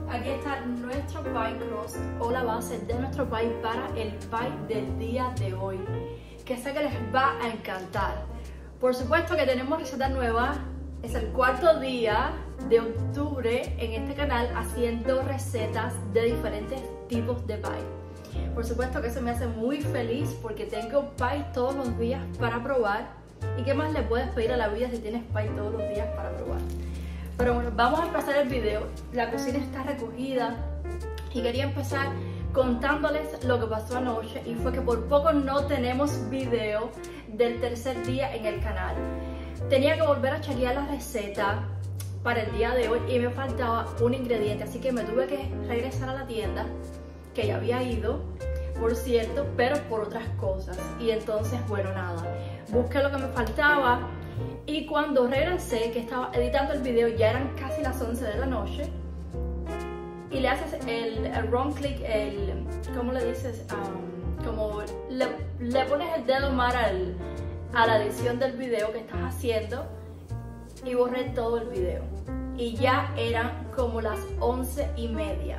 Aquí está nuestro pie crust o la base de nuestro pie para el pie del día de hoy, que sé que les va a encantar. Por supuesto que tenemos receta nueva, es el cuarto día de octubre en este canal haciendo recetas de diferentes tipos de pie. Por supuesto que eso me hace muy feliz porque tengo pie todos los días para probar. ¿Y qué más le puedes pedir a la vida si tienes pie todos los días para probar? Pero bueno, vamos a empezar el video. La cocina está recogida y quería empezar contándoles lo que pasó anoche, y fue que por poco no tenemos video del tercer día en el canal. Tenía que volver a chequear la receta para el día de hoy y me faltaba un ingrediente, así que me tuve que regresar a la tienda, que ya había ido, por cierto, pero por otras cosas. Y entonces, bueno, nada, busqué lo que me faltaba y cuando regresé, que estaba editando el video, ya eran casi las 11 de la noche y le haces el wrong click, ¿cómo le dices? Como le pones el dedo mal a la edición del video que estás haciendo, y borré todo el video y ya eran como las 11:30.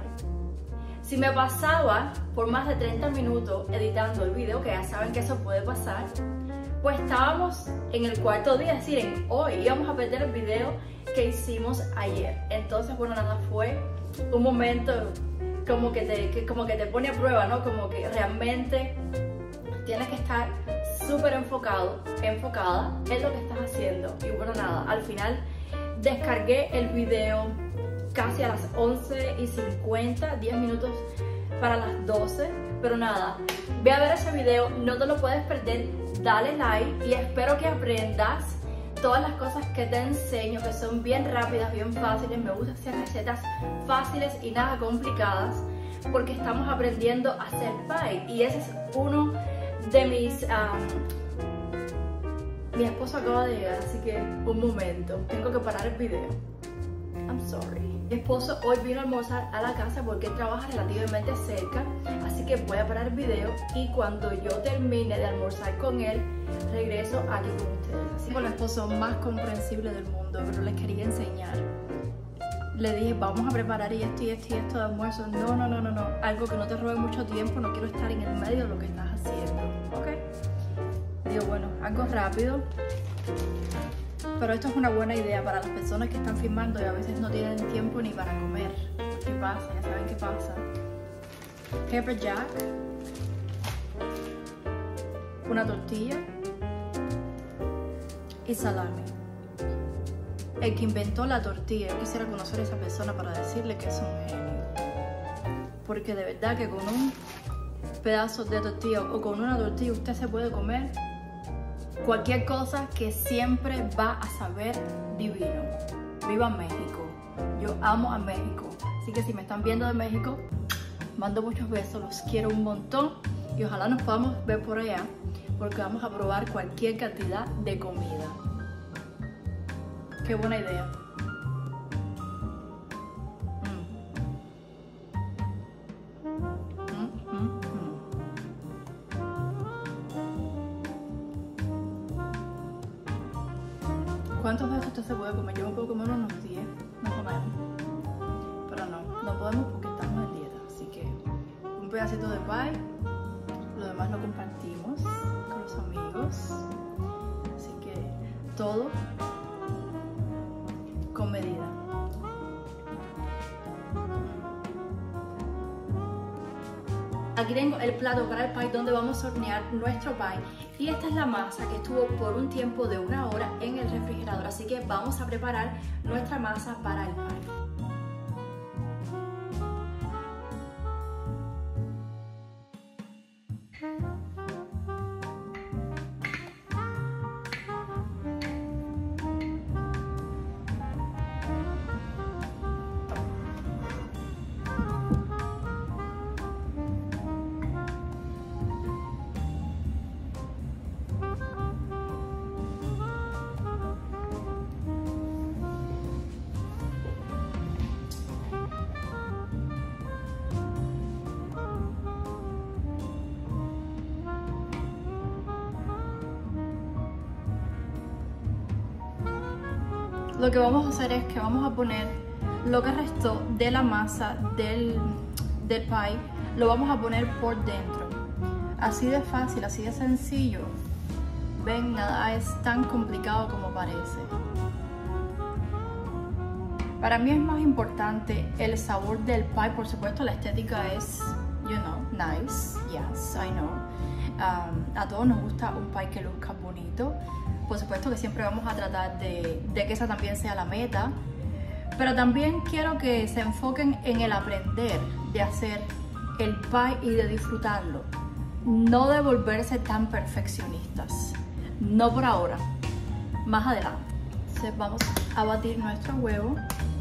Si me pasaba por más de 30 minutos editando el video, que ya saben que eso puede pasar, pues estábamos en el cuarto día, es decir, en hoy íbamos a perder el video que hicimos ayer. Entonces, bueno, nada, fue un momento como que te pone a prueba, ¿no? Como que realmente tienes que estar súper enfocada en lo que estás haciendo. Y bueno, nada, al final descargué el video casi a las 11:50, 10 minutos para las 12. Pero nada, ve a ver ese video, no te lo puedes perder, dale like y espero que aprendas todas las cosas que te enseño, que son bien rápidas, bien fáciles. Me gusta hacer recetas fáciles y nada complicadas, porque estamos aprendiendo a hacer pie y ese es uno de mis... Mi esposo acaba de llegar, así que un momento, tengo que parar el video. I'm sorry. Mi esposo hoy vino a almorzar a la casa porque él trabaja relativamente cerca, así que voy a parar el video y cuando yo termine de almorzar con él, regreso aquí con ustedes. Así que el esposo más comprensible del mundo, pero les quería enseñar. Le dije, vamos a preparar esto y esto y esto de almuerzo. No, algo que no te robe mucho tiempo, no quiero estar en el medio de lo que estás haciendo, ¿ok? Digo, bueno, algo rápido. Pero esto es una buena idea para las personas que están filmando y a veces no tienen tiempo ni para comer. ¿Qué pasa? Ya saben qué pasa. Pepper jack, una tortilla y salami. El que inventó la tortilla, yo quisiera conocer a esa persona para decirle que es un genio. Porque de verdad que con un pedazo de tortilla o con una tortilla usted se puede comer cualquier cosa, que siempre va a saber divino. ¡Viva México! Yo amo a México. Así que si me están viendo de México, mando muchos besos, los quiero un montón y ojalá nos podamos ver por allá, porque vamos a probar cualquier cantidad de comida. ¡Qué buena idea! ¿Cuántos de estos usted se puede comer? Yo me puedo comer unos 10, más o menos. Pero no podemos porque estamos en dieta. Así que un pedacito de pie, lo demás lo compartimos con los amigos. Así que todo con medida. Aquí tengo el plato para el pie donde vamos a hornear nuestro pie, y esta es la masa que estuvo por un tiempo de 1 hora en el refrigerador, así que vamos a preparar nuestra masa para el pie. Lo que vamos a hacer es que vamos a poner lo que restó de la masa del pie lo vamos a poner por dentro. Así de fácil, así de sencillo. Ven, nada es tan complicado como parece. Para mí es más importante el sabor del pie. Por supuesto, la estética es, nice. Yes, I know. A todos nos gusta un pie que luzca bonito. Por supuesto que siempre vamos a tratar de que esa también sea la meta. Pero también quiero que se enfoquen en el aprender de hacer el pie y de disfrutarlo. No de volverse tan perfeccionistas. No por ahora. Más adelante. Entonces vamos a batir nuestro huevo.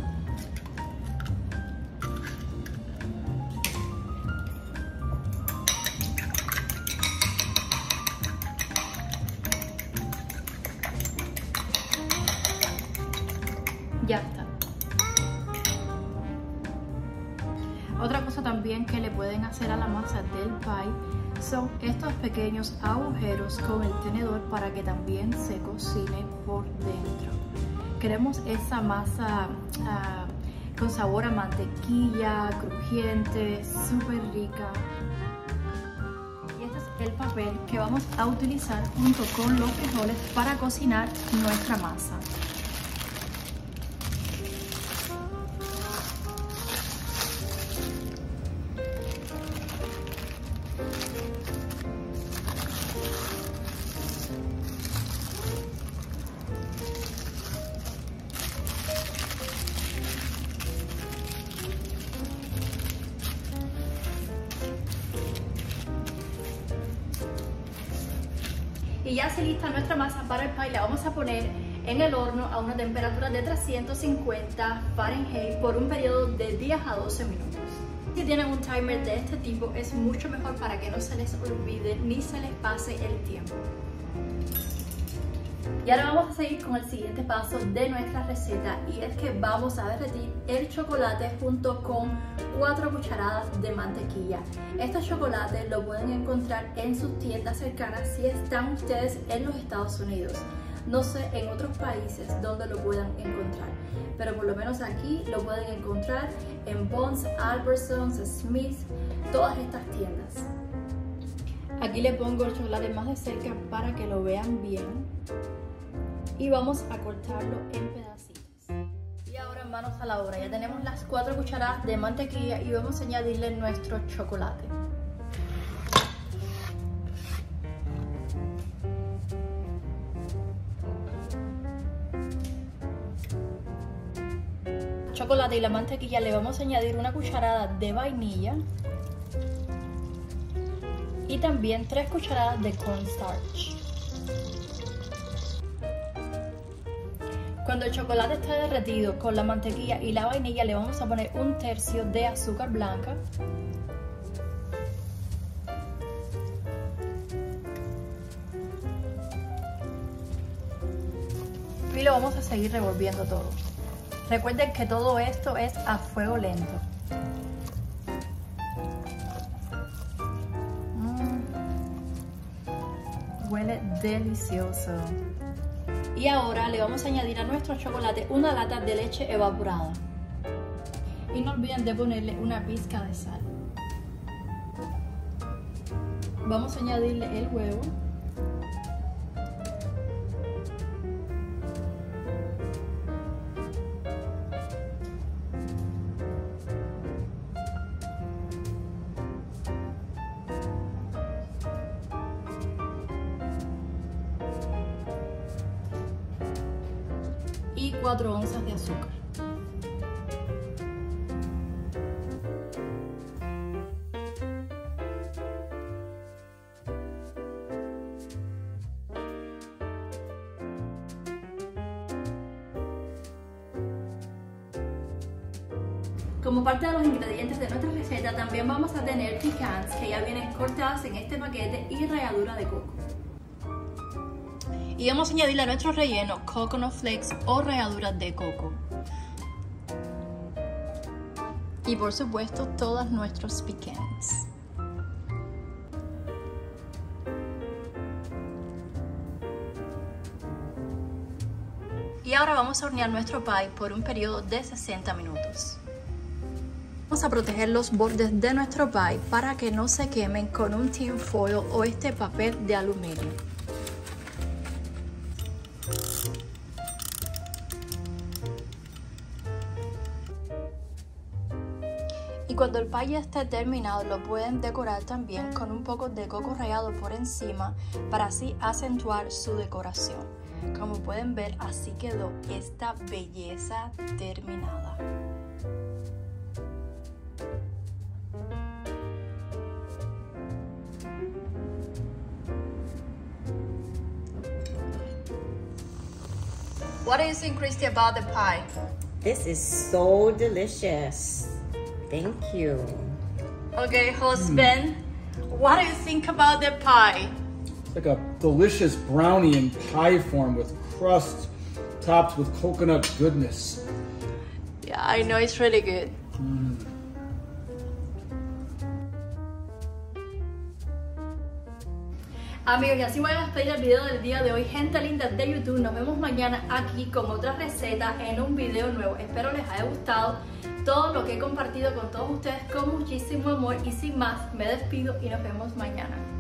Ya está. Otra cosa también que le pueden hacer a la masa del pie son estos pequeños agujeros con el tenedor para que también se cocine por dentro. Queremos esa masa con sabor a mantequilla, crujiente, súper rica. Y este es el papel que vamos a utilizar junto con los frijoles para cocinar nuestra masa. Y ya se lista nuestra masa para el pie. La vamos a poner en el horno a una temperatura de 350 Fahrenheit por un periodo de 10 a 12 minutos. Si tienen un timer de este tipo es mucho mejor para que no se les olvide ni se les pase el tiempo. Y ahora vamos a seguir con el siguiente paso de nuestra receta, y es que vamos a derretir el chocolate junto con 4 cucharadas de mantequilla. Este chocolate lo pueden encontrar en sus tiendas cercanas si están ustedes en los Estados Unidos. No sé en otros países donde lo puedan encontrar, pero por lo menos aquí lo pueden encontrar en Vons, Albertsons, Smith, todas estas tiendas. Aquí le pongo el chocolate más de cerca para que lo vean bien. Y vamos a cortarlo en pedacitos. Y ahora manos a la obra. Ya tenemos las 4 cucharadas de mantequilla y vamos a añadirle nuestro chocolate. Chocolate y la mantequilla le vamos a añadir una cucharada de vainilla y también 3 cucharadas de cornstarch. Cuando el chocolate esté derretido con la mantequilla y la vainilla le vamos a poner 1/3 de azúcar blanca. Y lo vamos a seguir revolviendo todo. Recuerden que todo esto es a fuego lento. Huele delicioso. Y ahora le vamos a añadir a nuestro chocolate una lata de leche evaporada. Y no olviden de ponerle una pizca de sal. Vamos a añadirle el huevo. Y 4 onzas de azúcar. Como parte de los ingredientes de nuestra receta también vamos a tener pecans, que ya vienen cortadas en este paquete, y ralladura de coco. Y vamos a añadirle a nuestro relleno coconut flakes o ralladuras de coco. Y por supuesto todos nuestros pecans. Y ahora vamos a hornear nuestro pie por un periodo de 60 minutos. Vamos a proteger los bordes de nuestro pie para que no se quemen con un tin foil o este papel de aluminio. Y cuando el pie ya esté terminado, lo pueden decorar también con un poco de coco rallado por encima para así acentuar su decoración. Como pueden ver, así quedó esta belleza terminada. What do you think, Christy, about the pie? This is so delicious. Thank you. Okay, husband, what do you think about the pie? It's like a delicious brownie in pie form with crust topped with coconut goodness. Yeah, I know it's really good. Amigos, y así voy a despedir el video del día de hoy. Gente linda de YouTube, nos vemos mañana aquí con otra receta en un video nuevo. Espero les haya gustado todo lo que he compartido con todos ustedes con muchísimo amor. Y sin más, me despido y nos vemos mañana.